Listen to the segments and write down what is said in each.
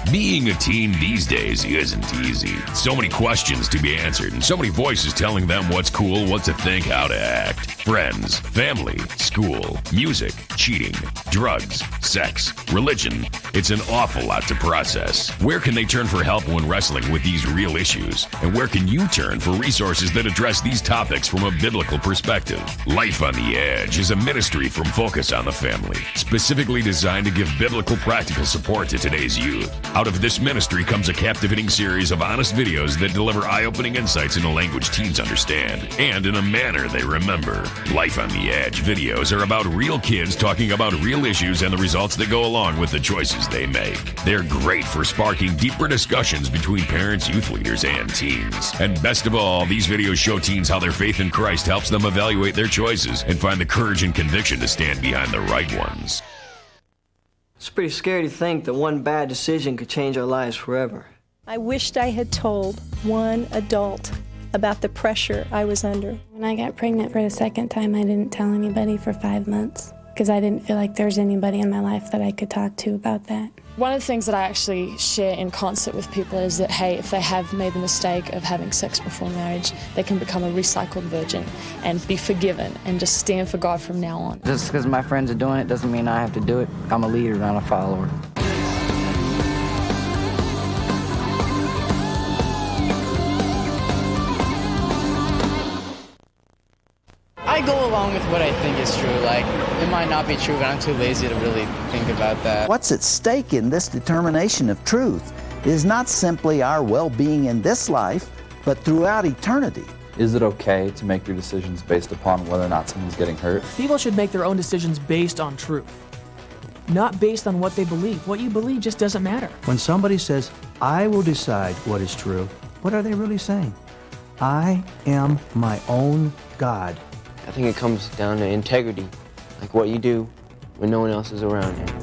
Being a teen these days isn't easy. So many questions to be answered, and so many voices telling them what's cool, what to think, how to act. Friends, family, school, music, cheating, drugs, sex, religion. It's an awful lot to process. Where can they turn for help when wrestling with these real issues? And where can you turn for resources that address these topics from a biblical perspective? Life on the Edge is a ministry from Focus on the Family, specifically designed to give biblical practical support to today's youth. Out of this ministry comes a captivating series of honest videos that deliver eye-opening insights in a language teens understand and in a manner they remember. Life on the Edge videos are about real kids talking about real issues and the results that go along with the choices they make. They're great for sparking deeper discussions between parents, youth leaders, and teens. And best of all, these videos show teens how their faith in Christ helps them evaluate their choices and find the courage and conviction to stand behind the right ones. It's pretty scary to think that one bad decision could change our lives forever. I wished I had told one adult about the pressure I was under. When I got pregnant for the second time, I didn't tell anybody for 5 months because I didn't feel like there was anybody in my life that I could talk to about that. One of the things that I actually share in concert with people is that, hey, if they have made the mistake of having sex before marriage, they can become a recycled virgin and be forgiven and just stand for God from now on. Just because my friends are doing it doesn't mean I have to do it. I'm a leader, not a follower. I go along with what I think is true. Like, it might not be true, but I'm too lazy to really think about that. What's at stake in this determination of truth is not simply our well-being in this life, but throughout eternity. Is it okay to make your decisions based upon whether or not someone's getting hurt? People should make their own decisions based on truth, not based on what they believe. What you believe just doesn't matter. When somebody says, I will decide what is true, what are they really saying? I am my own God. I think it comes down to integrity, like what you do when no one else is around you.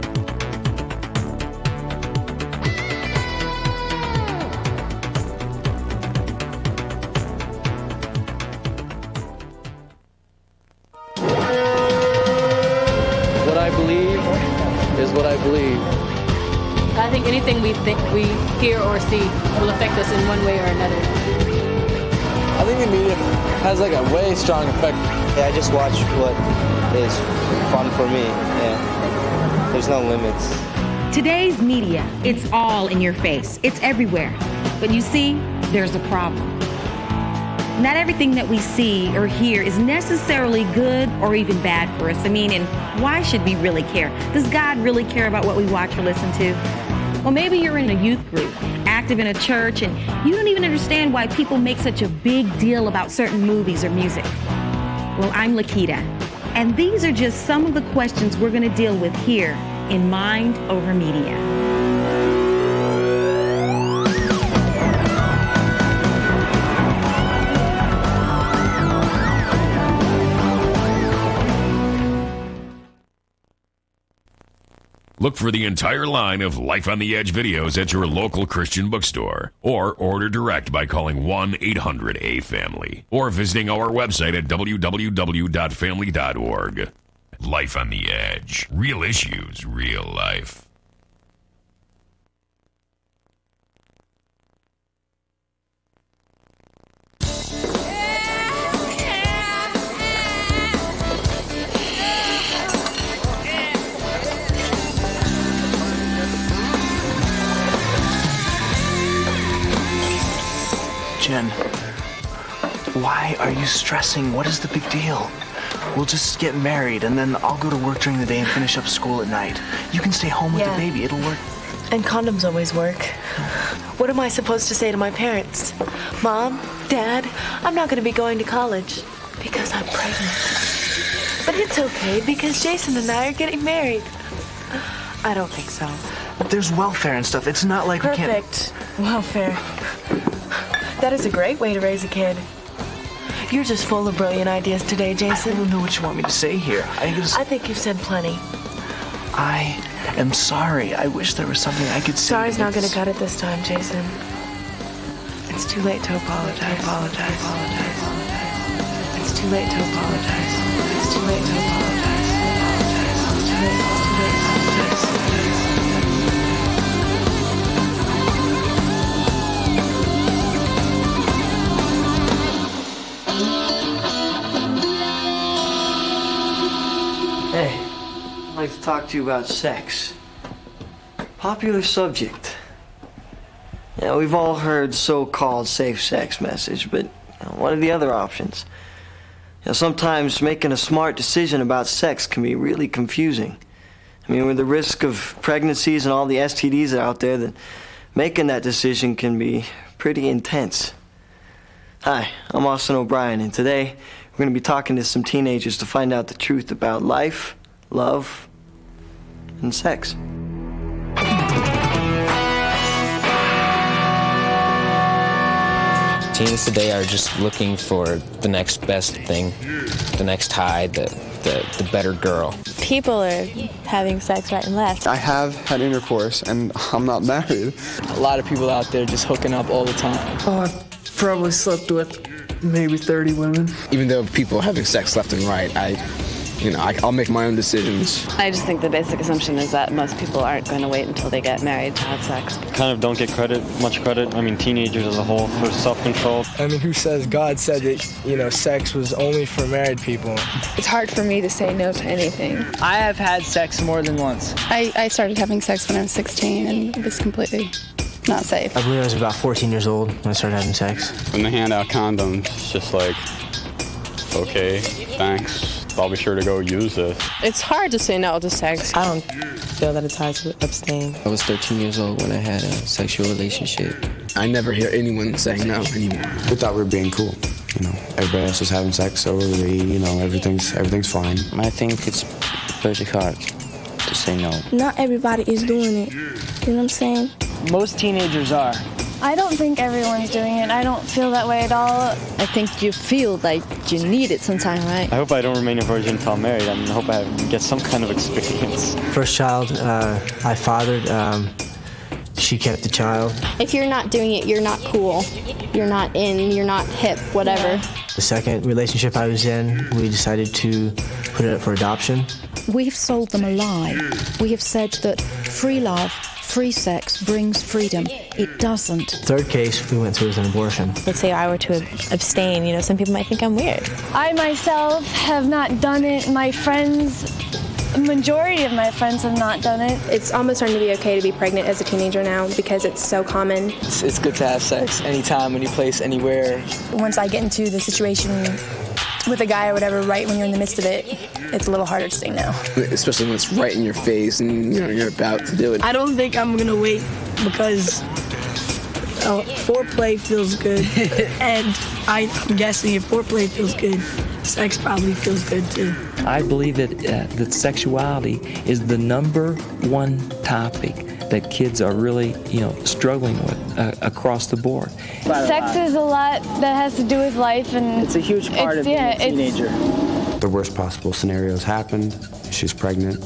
What I believe is what I believe. I think anything we hear or see will affect us in one way or another. I think the media has like a way strong effect. Yeah, I just watch what is fun for me. Yeah, there's no limits. Today's media, it's all in your face. It's everywhere. But you see, there's a problem. Not everything that we see or hear is necessarily good or even bad for us. I mean, and why should we really care? Does God really care about what we watch or listen to? Well, maybe you're in a youth group, active in a church, and you don't even understand why people make such a big deal about certain movies or music. Well, I'm Lakita, and these are just some of the questions we're going to deal with here in Mind Over Media. Look for the entire line of Life on the Edge videos at your local Christian bookstore, or order direct by calling 1-800-A-FAMILY or visiting our website at www.family.org. Life on the Edge. Real issues, real life. Jen, why are you stressing? What is the big deal? We'll just get married, and then I'll go to work during the day and finish up school at night. You can stay home with the baby. It'll work. And condoms always work. What am I supposed to say to my parents? Mom, Dad, I'm not going to be going to college because I'm pregnant. But it's okay because Jason and I are getting married. I don't think so. There's welfare and stuff. It's not like we can't... Perfect. Welfare. That is a great way to raise a kid. You're just full of brilliant ideas today, Jason. I don't know what you want me to say here. I think you've said plenty. I am sorry. I wish there was something I could say. Sorry's not going to cut it this time, Jason. It's too late to apologize. It's too late to apologize. It's too late to apologize. It's too late to apologize. like to talk to you about sex. Popular subject. Yeah, we've all heard so-called safe sex message, but what are the other options? Sometimes making a smart decision about sex can be really confusing. I mean, with the risk of pregnancies and all the STDs out there, that making that decision can be pretty intense. Hi, I'm Austin O'Brien, and today we're going to be talking to some teenagers to find out the truth about life, love, and sex. Teens today are just looking for the next best thing, the next high, the better girl. People are having sex right and left. I have had intercourse, and I'm not married. A lot of people out there just hooking up all the time. Oh, I've probably slept with maybe 30 women. Even though people are having sex left and right, I'll make my own decisions. I just think the basic assumption is that most people aren't going to wait until they get married to have sex. Kind of don't get much credit. I mean, teenagers as a whole, for self-control. I mean, who says God said that, sex was only for married people? It's hard for me to say no to anything. I have had sex more than once. I started having sex when I was 16, and it was completely not safe. I believe I was about 14 years old when I started having sex. When they hand out condoms, it's just like, okay, thanks. I'll be sure to go use this. It's hard to say no to sex. I don't feel that it's hard to abstain. I was 13 years old when I had a sexual relationship. I never hear anyone saying no anymore. We thought we were being cool. Everybody else is having sex, so everything's fine. I think it's pretty hard to say no. Not everybody is doing it. You know what I'm saying? Most teenagers are. I don't think everyone's doing it. I don't feel that way at all. I think you feel like you need it sometime, right? I hope I don't remain a virgin until I'm married. I hope I get some kind of experience. First child I fathered, she kept the child. If you're not doing it, you're not cool. You're not in, you're not hip, whatever. The second relationship I was in, we decided to put it up for adoption. We've sold them a lie. We have said that free love, free sex brings freedom. It doesn't. Third case we went through was an abortion. Let's say I were to abstain, some people might think I'm weird. I myself have not done it. My friends, the majority of my friends have not done it. It's almost starting to be okay to be pregnant as a teenager now because it's so common. It's good to have sex anytime, any place, anywhere. Once I get into the situation with a guy or whatever, right when you're in the midst of it, it's a little harder to say no. Especially when it's right in your face and you're about to do it. I don't think I'm gonna wait because foreplay feels good, and I'm guessing if foreplay feels good, sex probably feels good too. I believe that sexuality is the #1 topic that kids are really, struggling with across the board. Sex is a lot that has to do with life, and it's a huge part of being a teenager. The worst possible scenarios happened. She's pregnant,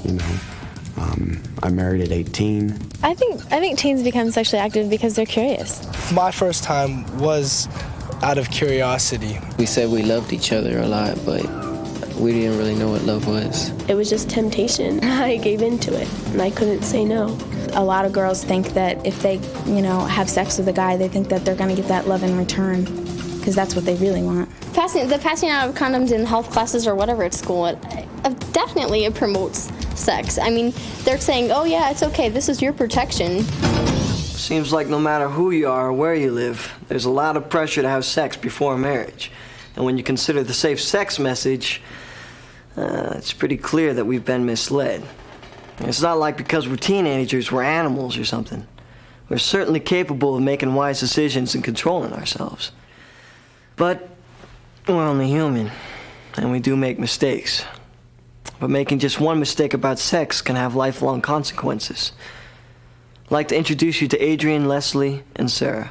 I married at 18. I think teens become sexually active because they're curious. My first time was out of curiosity. We said we loved each other a lot, but we didn't really know what love was. It was just temptation. I gave into it, and I couldn't say no. A lot of girls think that if they, have sex with a guy, they think that they're going to get that love in return, because that's what they really want. The passing out of condoms in health classes or whatever at school, definitely it promotes sex. I mean, they're saying, oh yeah, it's okay, this is your protection. Seems like no matter who you are or where you live, there's a lot of pressure to have sex before marriage. And when you consider the safe sex message, it's pretty clear that we've been misled. It's not like because we're teenagers, we're animals or something. We're certainly capable of making wise decisions and controlling ourselves. But we're only human, and we do make mistakes. But making just one mistake about sex can have lifelong consequences. I'd like to introduce you to Adrian, Leslie, and Sarah.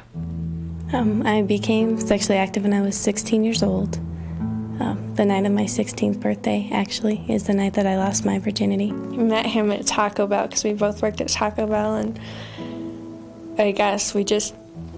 I became sexually active when I was 16 years old. The night of my 16th birthday, actually, is the night that I lost my virginity. I met him at Taco Bell because we both worked at Taco Bell, and I guess we just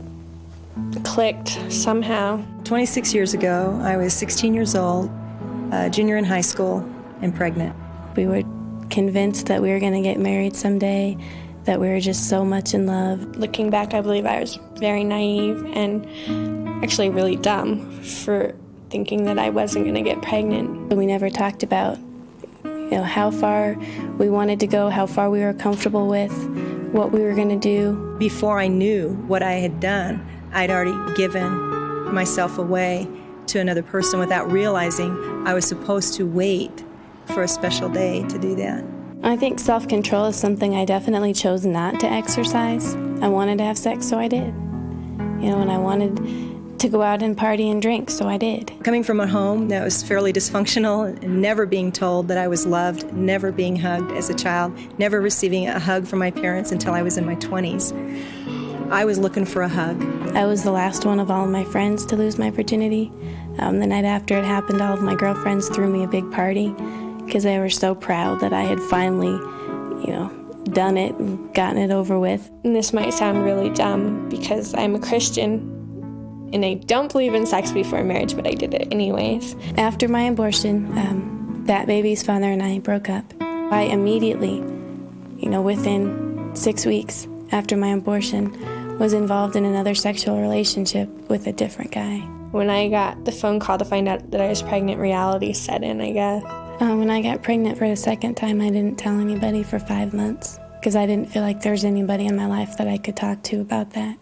clicked somehow. 26 years ago, I was 16 years old, junior in high school, and pregnant. We were convinced that we were going to get married someday, that we were just so much in love. Looking back, I believe I was very naive and actually really dumb for thinking that I wasn't going to get pregnant. We never talked about, how far we wanted to go, how far we were comfortable with, what we were going to do. Before I knew what I had done, I'd already given myself away to another person without realizing I was supposed to wait for a special day to do that. I think self-control is something I definitely chose not to exercise. I wanted to have sex, so I did. And I wanted to go out and party and drink, so I did. Coming from a home that was fairly dysfunctional, and never being told that I was loved, never being hugged as a child, never receiving a hug from my parents until I was in my 20s. I was looking for a hug. I was the last one of all of my friends to lose my virginity. The night after it happened, all of my girlfriends threw me a big party because they were so proud that I had finally, done it and gotten it over with. And this might sound really dumb because I'm a Christian and I don't believe in sex before marriage, but I did it anyways. After my abortion, that baby's father and I broke up. I immediately, within 6 weeks after my abortion, was involved in another sexual relationship with a different guy. When I got the phone call to find out that I was pregnant, reality set in, I guess. When I got pregnant for the second time, I didn't tell anybody for 5 months because I didn't feel like there was anybody in my life that I could talk to about that.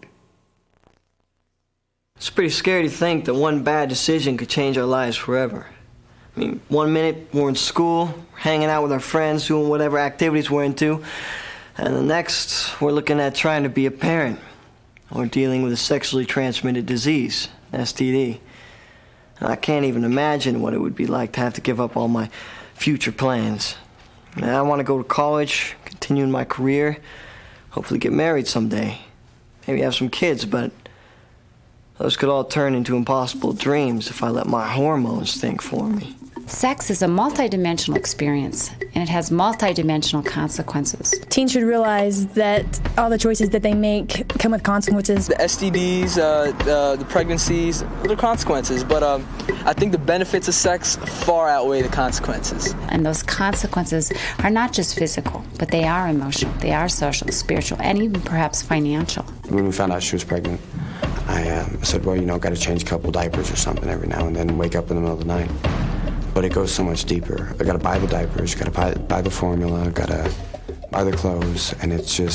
It's pretty scary to think that one bad decision could change our lives forever. I mean, 1 minute we're in school, hanging out with our friends, doing whatever activities we're into, and the next we're looking at trying to be a parent or dealing with a sexually transmitted disease, STD. And I can't even imagine what it would be like to have to give up all my future plans. I want to go to college, continue in my career, hopefully get married someday, maybe have some kids, but those could all turn into impossible dreams if I let my hormones think for me. Sex is a multidimensional experience, and it has multidimensional consequences. Teens should realize that all the choices that they make come with consequences. The STDs, the pregnancies, those are consequences, but I think the benefits of sex far outweigh the consequences. And those consequences are not just physical, but they are emotional, they are social, spiritual, and even perhaps financial. When we found out she was pregnant, I said, well, got to change a couple diapers or something every now and then, wake up in the middle of the night. But it goes so much deeper. I gotta buy the diapers, gotta buy the formula, gotta buy the clothes, and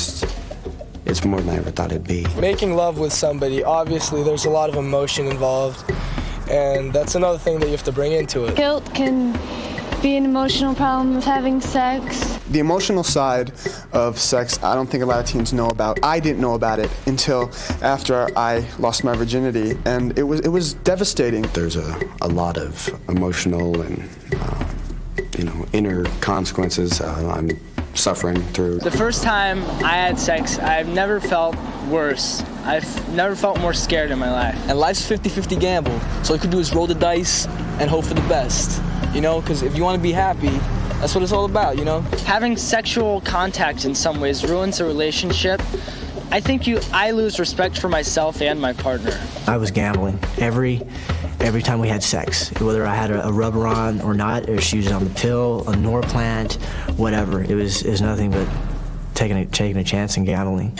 it's more than I ever thought it'd be. Making love with somebody, obviously there's a lot of emotion involved, and that's another thing that you have to bring into it. Guilt can be an emotional problem with having sex. The emotional side of sex, I don't think a lot of teens know about. I didn't know about it until after I lost my virginity, and it was devastating. There's a lot of emotional and inner consequences I'm suffering through. The first time I had sex, I've never felt worse. I've never felt more scared in my life. And life's a 50-50 gamble, so all you can do is roll the dice and hope for the best. Because if you want to be happy, that's what it's all about, Having sexual contact in some ways ruins a relationship. I think I lose respect for myself and my partner. I was gambling every time we had sex, whether I had a rubber on or not, or she was on the pill, a Norplant, whatever. It was nothing but taking a chance and gambling.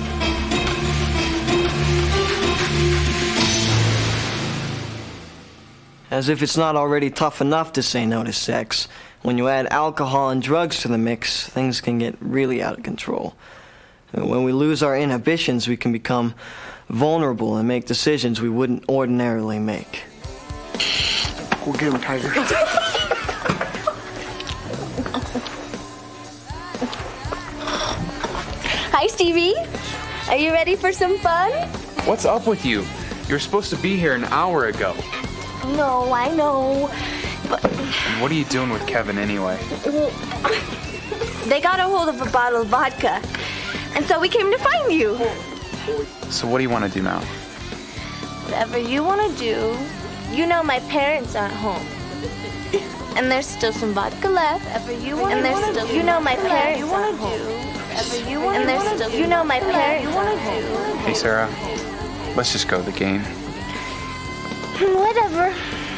As if it's not already tough enough to say no to sex, when you add alcohol and drugs to the mix, things can get really out of control. When we lose our inhibitions, we can become vulnerable and make decisions we wouldn't ordinarily make. We'll get him, Tiger. Hi, Stevie. Are you ready for some fun? What's up with you? You were supposed to be here an hour ago. No, I know, but... What are you doing with Kevin anyway? Well, they got a hold of a bottle of vodka, and so we came to find you. So what do you want to do now? Whatever you want to do. My parents aren't home. And there's still some vodka left. Whatever you want to do. My parents aren't home. And there's still, my parents aren't home. Hey, Sarah, let's just go to the game. Whatever.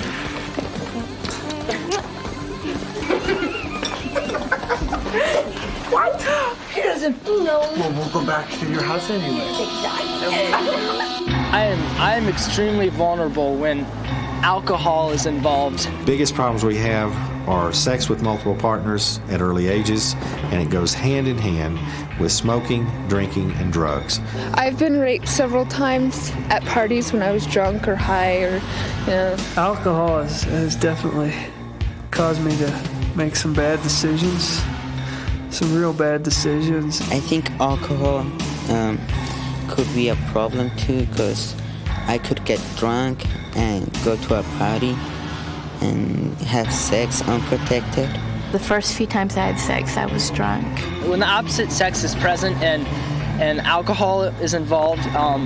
What? He doesn't. No. Well, we'll go back to your house anyway. I am extremely vulnerable when alcohol is involved. Biggest problems we have are sex with multiple partners at early ages, and it goes hand in hand with smoking, drinking, and drugs. I've been raped several times at parties when I was drunk or high, or, you know. Alcohol has definitely caused me to make some bad decisions, some real bad decisions. I think alcohol could be a problem too, because I could get drunk and go to a party and have sex unprotected. The first few times I had sex, I was drunk. When the opposite sex is present and alcohol is involved,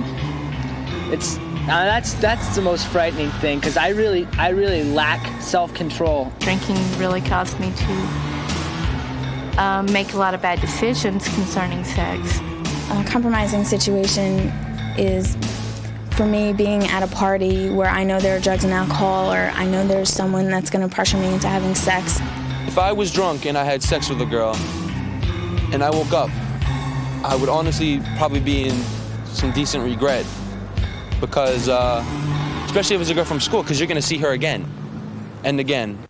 that's the most frightening thing, because I really lack self-control. Drinking really caused me to make a lot of bad decisions concerning sex. A compromising situation is, for me, being at a party where I know there are drugs and alcohol, or I know there's someone that's going to pressure me into having sex. If I was drunk and I had sex with a girl and I woke up, I would honestly probably be in some decent regret, because especially if it's a girl from school, because you're going to see her again and again.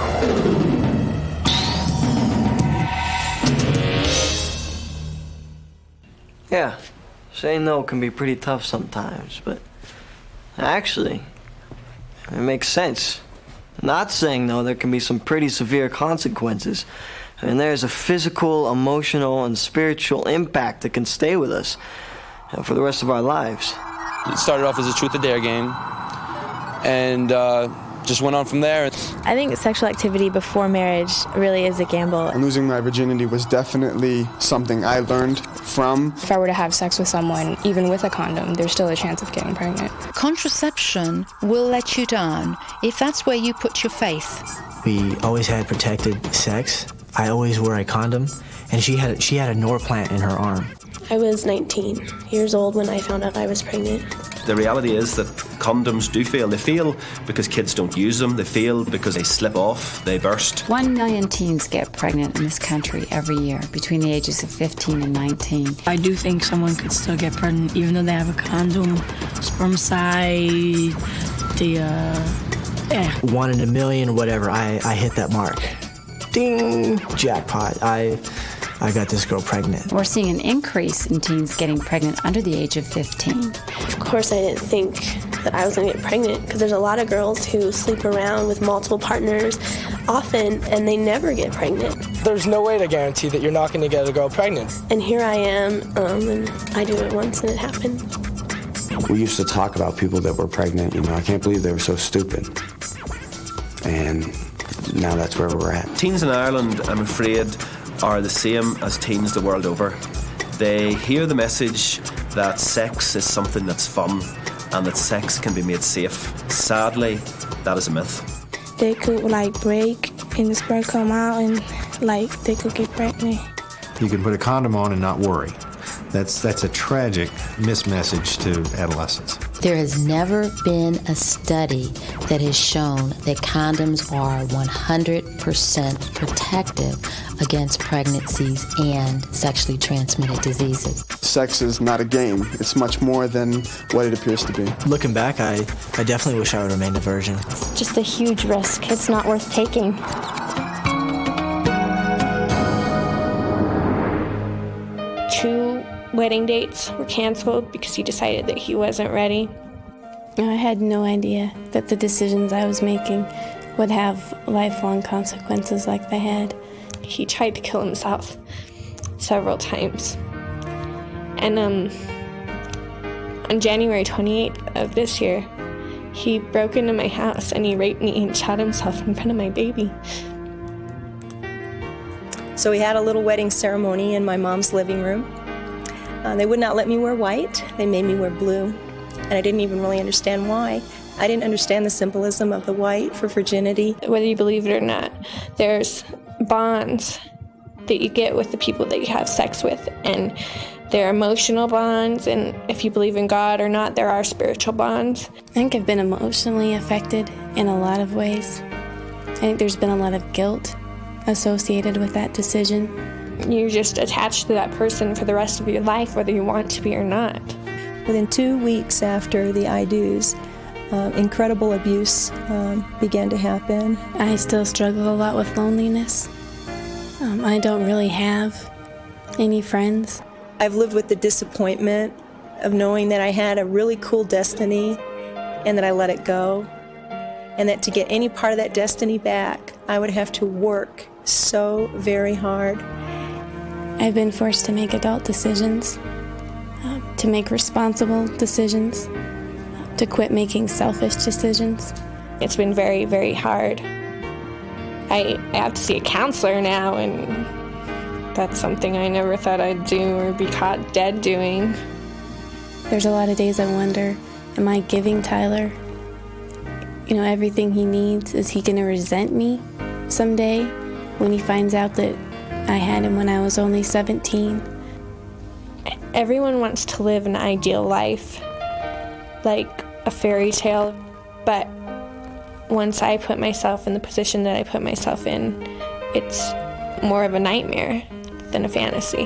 Yeah, saying no can be pretty tough sometimes, but actually, it makes sense. Not saying no, there can be some pretty severe consequences. And there's a physical, emotional, and spiritual impact that can stay with us for the rest of our lives. It started off as a truth or dare game, and just went on from there. I think sexual activity before marriage really is a gamble. Losing my virginity was definitely something I learned from. If I were to have sex with someone, even with a condom, there's still a chance of getting pregnant. Contraception will let you down if that's where you put your faith. We always had protected sex. I always wore a condom, and she had a Norplant in her arm. I was 19 years old when I found out I was pregnant. The reality is that condoms do fail. They fail because kids don't use them. They fail because they slip off, they burst. 1 million teens get pregnant in this country every year between the ages of 15 and 19. I do think someone could still get pregnant even though they have a condom, sperm size, 1 in a million, whatever. I hit that mark. Ding! Jackpot. I got this girl pregnant. We're seeing an increase in teens getting pregnant under the age of 15. Of course, I didn't think that I was going to get pregnant, because there's a lot of girls who sleep around with multiple partners often, and they never get pregnant. There's no way to guarantee that you're not going to get a girl pregnant. And here I am, and I do it once, and it happened. We used to talk about people that were pregnant. I can't believe they were so stupid. And now that's where we're at. Teens in Ireland, I'm afraid, are the same as teens the world over. They hear the message that sex is something that's fun and that sex can be made safe. Sadly, that is a myth. They could break and the sperm come out and they could get pregnant. You can put a condom on and not worry. That's a tragic mismessage to adolescents. There has never been a study that has shown that condoms are 100% protective against pregnancies and sexually transmitted diseases. Sex is not a game. It's much more than what it appears to be. Looking back, I definitely wish I would have remained a virgin. It's just a huge risk. It's not worth taking. Two wedding dates were canceled because he decided that he wasn't ready. I had no idea that the decisions I was making would have lifelong consequences like they had. He tried to kill himself several times. And on January 28th of this year, he broke into my house and he raped me and shot himself in front of my baby. So we had a little wedding ceremony in my mom's living room. They would not let me wear white. They made me wear blue. And I didn't even really understand why. I didn't understand the symbolism of the white for virginity. Whether you believe it or not, there's bonds that you get with the people that you have sex with. And they're emotional bonds. And if you believe in God or not, there are spiritual bonds. I think I've been emotionally affected in a lot of ways. I think there's been a lot of guilt associated with that decision. You're just attached to that person for the rest of your life, whether you want to be or not. Within 2 weeks after the I do's, incredible abuse began to happen. I still struggle a lot with loneliness. I don't really have any friends. I've lived with the disappointment of knowing that I had a really cool destiny and that I let it go, and that to get any part of that destiny back, I would have to work so very hard. I've been forced to make adult decisions, to make responsible decisions, to quit making selfish decisions. It's been very, very hard. I have to see a counselor now, and that's something I never thought I'd do or be caught dead doing. There's a lot of days I wonder, am I giving Tyler, everything he needs? Is he gonna resent me someday when he finds out that I had him when I was only 17? Everyone wants to live an ideal life, like a fairy tale, but once I put myself in the position that I put myself in, it's more of a nightmare than a fantasy.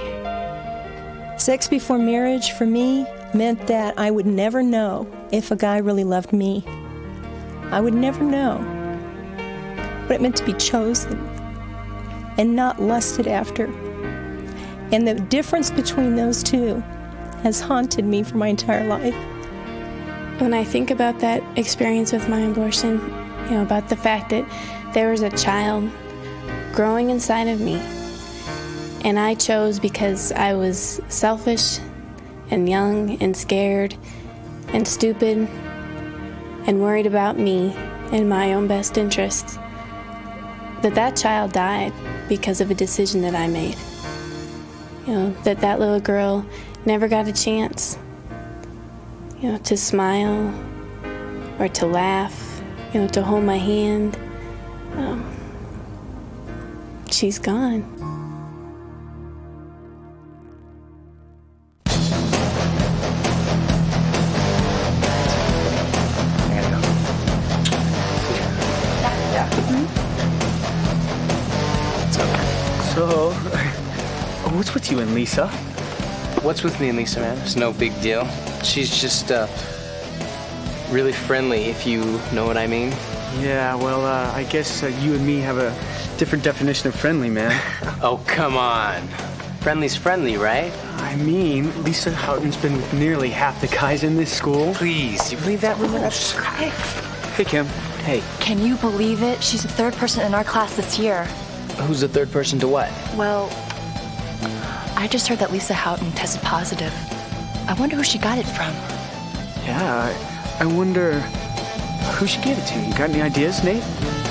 Sex before marriage, for me, meant that I would never know if a guy really loved me. I would never know. But it meant to be chosen and not lusted after. And the difference between those two has haunted me for my entire life. When I think about that experience with my abortion, about the fact that there was a child growing inside of me, and I chose because I was selfish and young and scared and stupid and worried about me and my own best interests, that child died because of a decision that I made. That little girl never got a chance, to smile or to laugh, to hold my hand. She's gone. So, what's with you and Lisa? What's with me and Lisa, man? It's no big deal. She's just, really friendly, if you know what I mean. Yeah, well, I guess you and me have a different definition of friendly, man. Oh, come on. Friendly's friendly, right? I mean, Lisa Houghton's been with nearly half the guys in this school. Please, you believe that rumor? Hey, Kim. Hey. Can you believe it? She's the third person in our class this year. Who's the third person to what? Well, I just heard that Lisa Houghton tested positive. I wonder who she got it from. Yeah, I wonder who she gave it to. You got any ideas, Nate?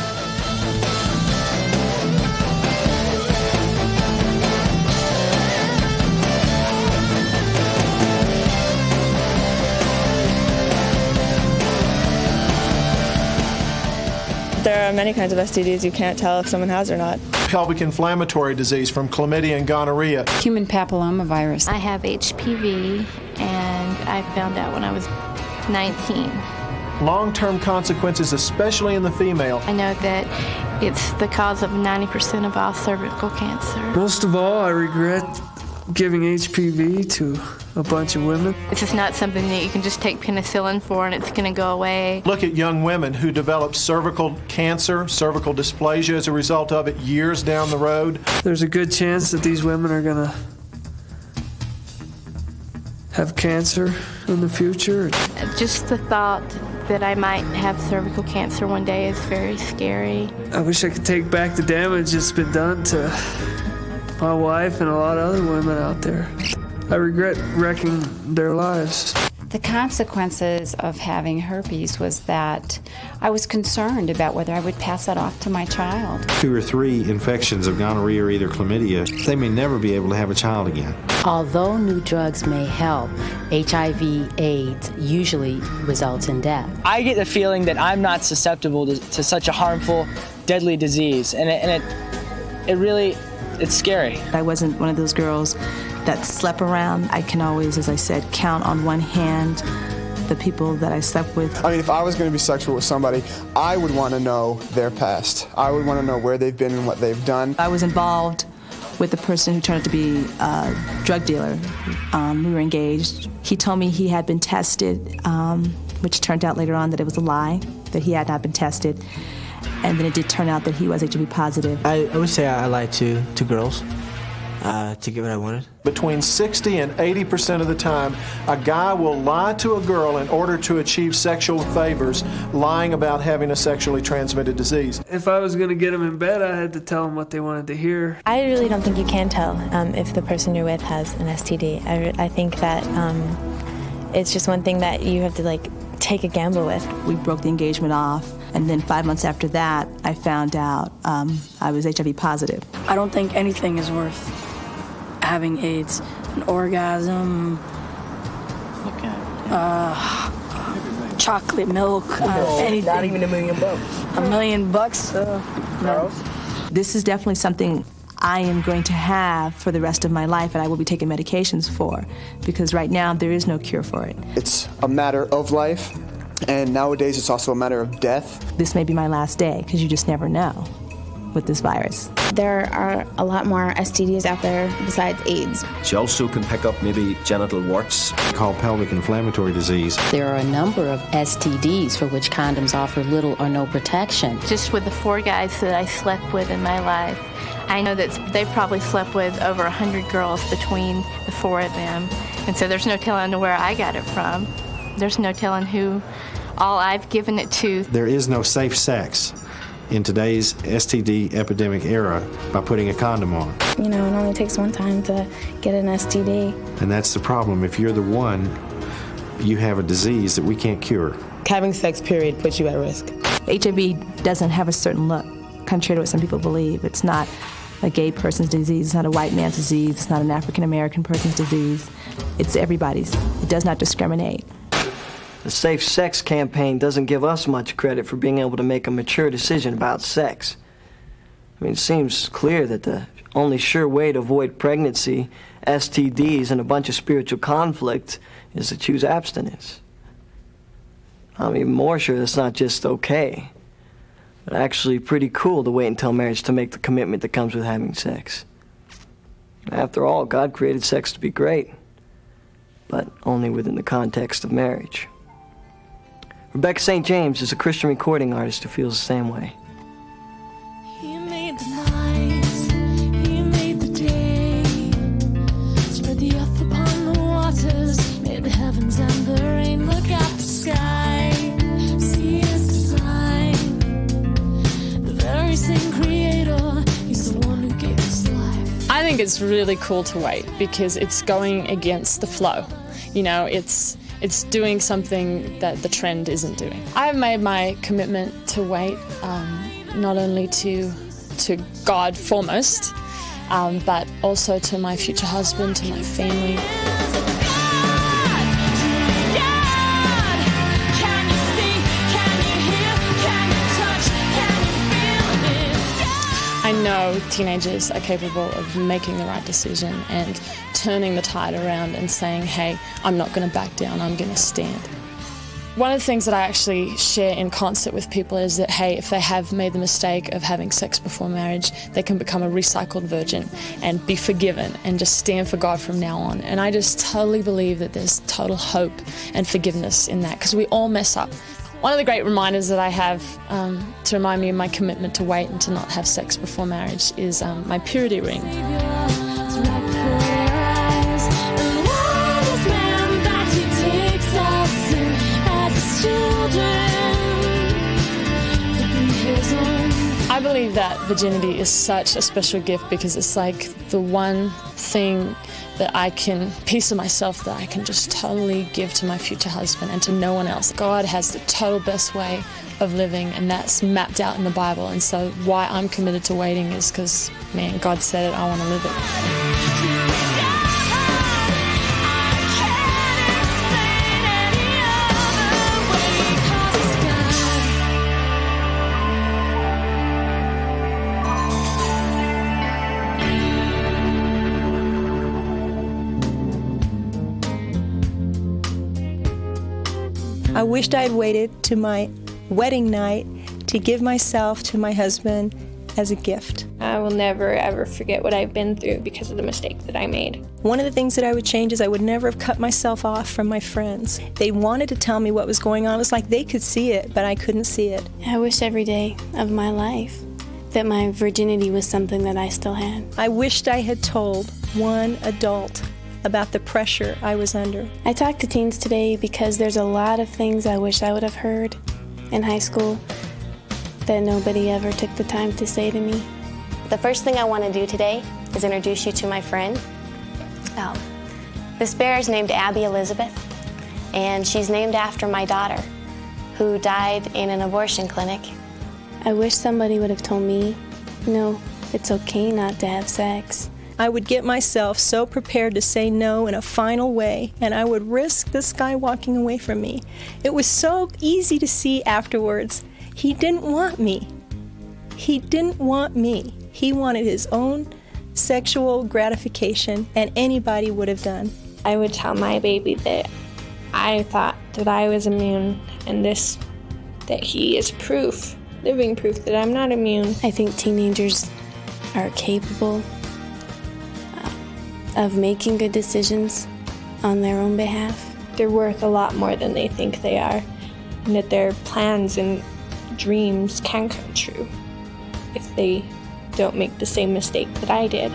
There are many kinds of STDs you can't tell if someone has or not. Pelvic inflammatory disease from chlamydia and gonorrhea. Human papillomavirus. I have HPV, and I found out when I was 19. Long-term consequences, especially in the female. I know that it's the cause of 90% of all cervical cancer. Most of all, I regret giving HPV to a bunch of women. This is not something that you can just take penicillin for and it's going to go away. Look at young women who develop cervical cancer, cervical dysplasia as a result of it years down the road. There's a good chance that these women are going to have cancer in the future. Just the thought that I might have cervical cancer one day is very scary. I wish I could take back the damage that's been done to my wife and a lot of other women out there. I regret wrecking their lives. The consequences of having herpes was that I was concerned about whether I would pass it off to my child. 2 or 3 infections of gonorrhea or either chlamydia, they may never be able to have a child again. Although new drugs may help, HIV/AIDS usually results in death. I get the feeling that I'm not susceptible to such a harmful, deadly disease, and it really, it's scary. I wasn't one of those girls that slept around. I can always, as I said, count on one hand the people that I slept with. I mean, if I was going to be sexual with somebody, I would want to know their past. I would want to know where they've been and what they've done. I was involved with a person who turned out to be a drug dealer. We were engaged. He told me he had been tested which turned out later on that it was a lie, that he had not been tested. And then it did turn out that he was HIV positive. I would say I lied to girls to get what I wanted. Between 60 and 80% of the time, a guy will lie to a girl in order to achieve sexual favors, lying about having a sexually transmitted disease. If I was going to get them in bed, I had to tell them what they wanted to hear. I really don't think you can tell if the person you're with has an STD. I think that it's just one thing that you have to take a gamble with. We broke the engagement off, and then 5 months after that, I found out I was HIV positive. I don't think anything is worth having AIDS. An orgasm, chocolate milk, anything. Not even $1 million. $1 million? No. This is definitely something I am going to have for the rest of my life, and I will be taking medications for, because right now there is no cure for it. It's a matter of life, and nowadays it's also a matter of death. This may be my last day, because you just never know with this virus. There are a lot more STDs out there besides AIDS. She also can pick up maybe genital warts. Called pelvic inflammatory disease. There are a number of STDs for which condoms offer little or no protection. Just with the 4 guys that I slept with in my life, I know that they probably slept with over 100 girls between the 4 of them. And so there's no telling where I got it from. There's no telling who all I've given it to. There is no safe sex in today's STD epidemic era by putting a condom on. You know, it only takes one time to get an STD. And that's the problem. If you're the one, you have a disease that we can't cure. Having sex, period, puts you at risk. HIV doesn't have a certain look, contrary to what some people believe. It's not a gay person's disease, it's not a white man's disease, it's not an African American person's disease. It's everybody's. It does not discriminate. The Safe Sex campaign doesn't give us much credit for being able to make a mature decision about sex. I mean, it seems clear that the only sure way to avoid pregnancy, STDs, and a bunch of spiritual conflict is to choose abstinence. I'm even more sure it's not just okay, but actually pretty cool to wait until marriage to make the commitment that comes with having sex. After all, God created sex to be great, but only within the context of marriage. Rebecca St. James is a Christian recording artist who feels the same way. He made the night, he made the day, spread the earth upon the waters, made the heavens and the rain. Look at the sky, see his design. The very same creator, he's the one who gave us life. I think it's really cool to wait because it's going against the flow. You know, it's doing something that the trend isn't doing. I've made my commitment to wait, not only to God foremost, but also to my future husband, to my family. I know teenagers are capable of making the right decision and turning the tide around and saying, hey, I'm not going to back down, I'm going to stand. One of the things that I actually share in concert with people is that, hey, if they have made the mistake of having sex before marriage, they can become a recycled virgin and be forgiven and just stand for God from now on. And I just totally believe that there's total hope and forgiveness in that, because we all mess up. One of the great reminders that I have to remind me of my commitment to wait and to not have sex before marriage is my purity ring. I believe that virginity is such a special gift because it's like the one thing that I can, piece of myself that I can just totally give to my future husband and to no one else. God has the total best way of living, and that's mapped out in the Bible. And so why I'm committed to waiting is because, man, God said it, I want to live it. I wished I had waited to my wedding night to give myself to my husband as a gift. I will never ever forget what I've been through because of the mistake that I made. One of the things that I would change is I would never have cut myself off from my friends. They wanted to tell me what was going on. It was like they could see it, but I couldn't see it. I wish every day of my life that my virginity was something that I still had. I wished I had told one adult about the pressure I was under. I talk to teens today because there's a lot of things I wish I would have heard in high school that nobody ever took the time to say to me. The first thing I want to do today is introduce you to my friend. This bear is named Abby Elizabeth, and she's named after my daughter, who died in an abortion clinic. I wish somebody would have told me, no, it's okay not to have sex. I would get myself so prepared to say no in a final way, and I would risk this guy walking away from me. It was so easy to see afterwards. He didn't want me. He didn't want me. He wanted his own sexual gratification, and anybody would have done. I would tell my baby that I thought that I was immune, and that he is proof, living proof that I'm not immune. I think teenagers are capable of making good decisions on their own behalf. They're worth a lot more than they think they are, and that their plans and dreams can come true if they don't make the same mistake that I did.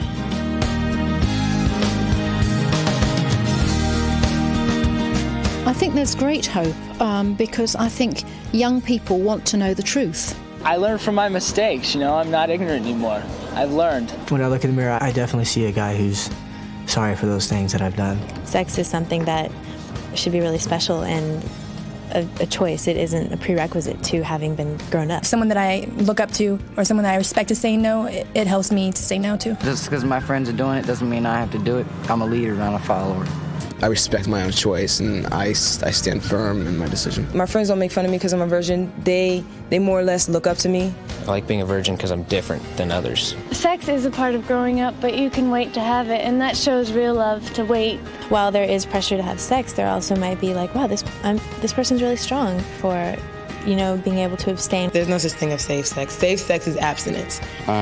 I think there's great hope because I think young people want to know the truth. I learned from my mistakes, you know, I'm not ignorant anymore. I've learned. When I look in the mirror, I definitely see a guy who's sorry for those things that I've done. Sex is something that should be really special and a choice. It isn't a prerequisite to having been grown up. Someone that I look up to or someone that I respect to say no, it helps me to say no to. Just because my friends are doing it doesn't mean I have to do it. I'm a leader, not a follower. I respect my own choice, and I stand firm in my decision. My friends don't make fun of me because I'm a virgin. They more or less look up to me. I like being a virgin because I'm different than others. Sex is a part of growing up, but you can wait to have it, and that shows real love to wait. While there is pressure to have sex, there also might be like, wow, this person's really strong for, being able to abstain. There's no such thing as safe sex. Safe sex is abstinence.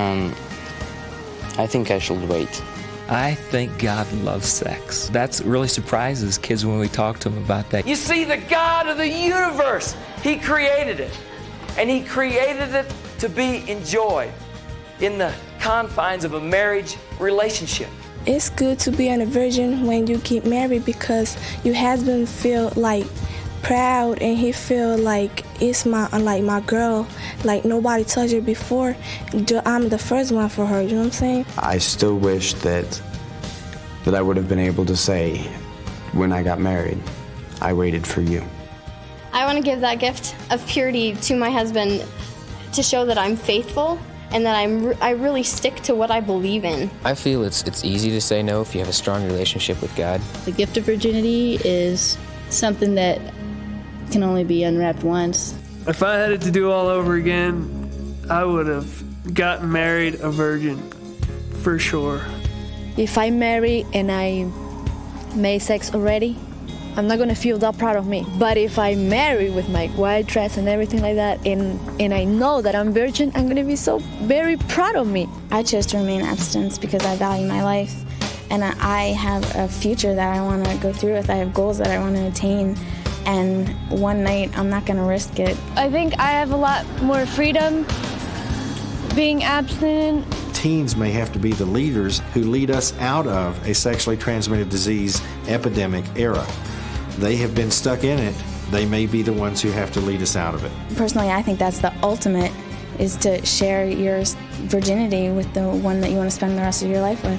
I think I should wait. I think God loves sex. That really surprises kids when we talk to them about that. You see, the God of the universe, He created it. And He created it to be enjoyed in the confines of a marriage relationship. It's good to be a virgin when you get married because your husband feel like proud and he feel like it's my girl, like nobody touched her before. I'm the first one for her, you know what I'm saying? I still wish that I would have been able to say when I got married, I waited for you. I want to give that gift of purity to my husband to show that I'm faithful and that I really stick to what I believe in. I feel it's easy to say no if you have a strong relationship with God. The gift of virginity is something that can only be unwrapped once. If I had it to do all over again, I would have gotten married a virgin, for sure. If I marry and I made sex already, I'm not gonna feel that proud of me. But if I marry with my white dress and everything like that, and I know that I'm virgin, I'm gonna be so very proud of me. I chose to remain abstinent because I value my life, and I have a future that I want to go through with. I have goals that I want to attain, and one night I'm not gonna risk it. I think I have a lot more freedom being abstinent. Teens may have to be the leaders who lead us out of a sexually transmitted disease epidemic era. They have been stuck in it. They may be the ones who have to lead us out of it. Personally, I think that's the ultimate, is to share your virginity with the one that you want to spend the rest of your life with.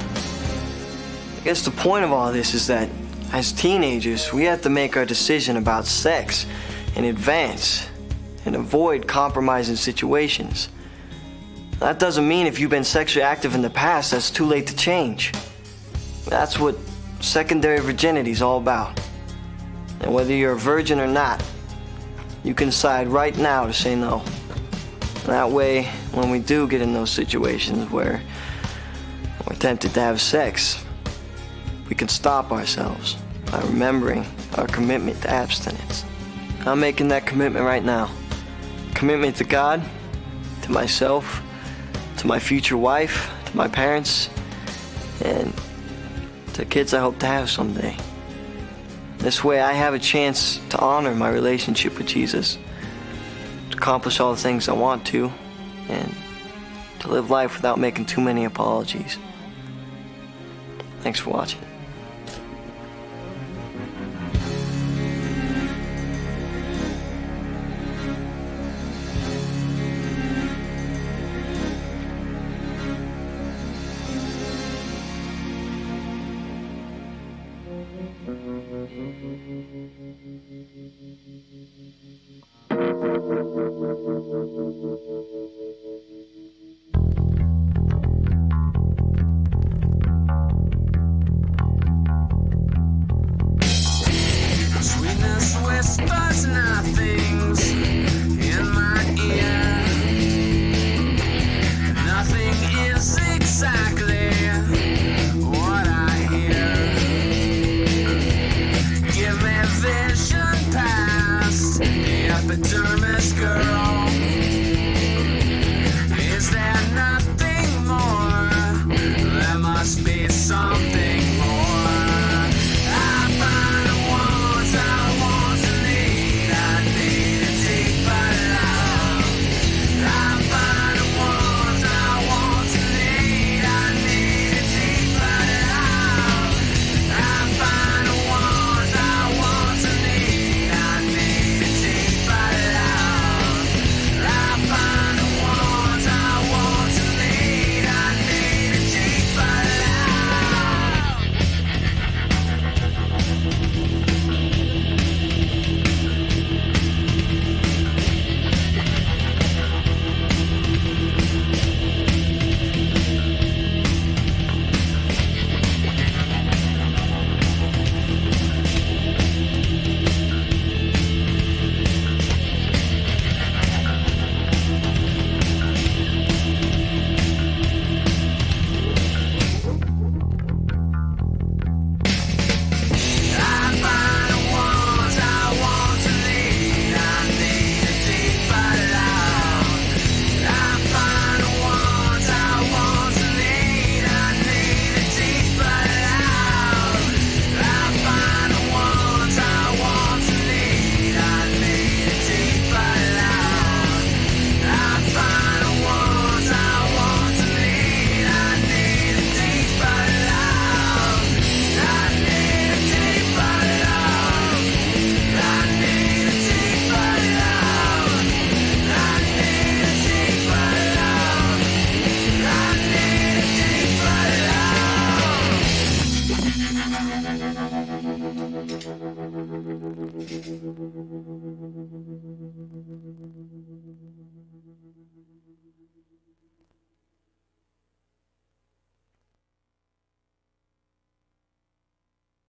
I guess the point of all this is that as teenagers, we have to make our decision about sex in advance and avoid compromising situations. That doesn't mean if you've been sexually active in the past, that's too late to change. That's what secondary virginity is all about. And whether you're a virgin or not, you can decide right now to say no. That way, when we do get in those situations where we're tempted to have sex, we can stop ourselves by remembering our commitment to abstinence. I'm making that commitment right now. Commitment to God, to myself, to to my future wife, to my parents, and to kids I hope to have someday. This way I have a chance to honor my relationship with Jesus, to accomplish all the things I want to, and to live life without making too many apologies. Thanks for watching. Sweetness whispers nothings in my ear. Nothing is exactly what I hear. Give me vision past the epidermis, girl. Is there nothing more? There must be something more. Thank you.